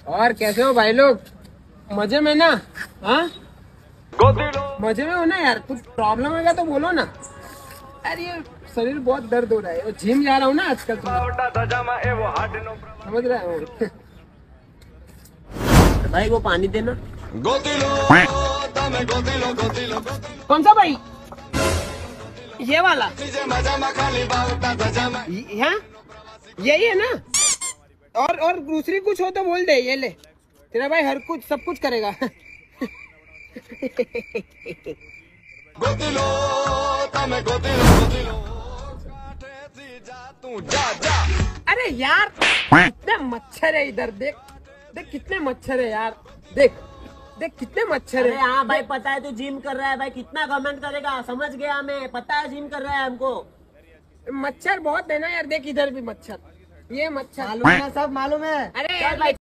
और कैसे हो भाई लोग? मजे में ना? हाँ, मजे में हो ना यार? कुछ प्रॉब्लम है तो बोलो ना। यार ये शरीर बहुत दर्द हो रहा है, जिम जा रहा हूँ ना आजकल, समझ रहे हो? भाई वो पानी देना। कौन सा भाई? ये वाला? हाँ, यही है ना? और दूसरी कुछ हो तो बोल दे, ये ले। तेरा भाई हर कुछ सब कुछ करेगा। अरे यार कितने मच्छर है इधर, देख देख कितने मच्छर है यार, देख देख कितने मच्छर अरे है। हाँ भाई, पता है तू जिम कर रहा है भाई, कितना कमेंट करेगा, समझ गया मैं, पता है जिम कर रहा है हमको। मच्छर बहुत है ना यार, देख इधर भी मच्छर, ये मच्छर मालूम है, सब मालूम है। अरे यार भाई